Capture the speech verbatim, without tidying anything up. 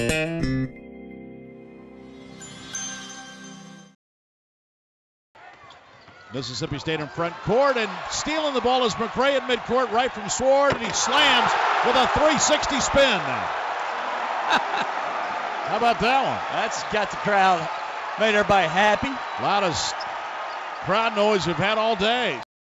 Mississippi State in front court, and stealing the ball is McRae at midcourt, right from Sword, and he slams with a three sixty spin. How about that one? That's got the crowd, made everybody happy. Loudest crowd noise we've had all day.